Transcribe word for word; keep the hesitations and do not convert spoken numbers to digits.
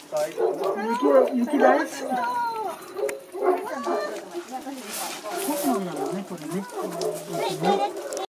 雪、雪大好き。そうなんだね、これね。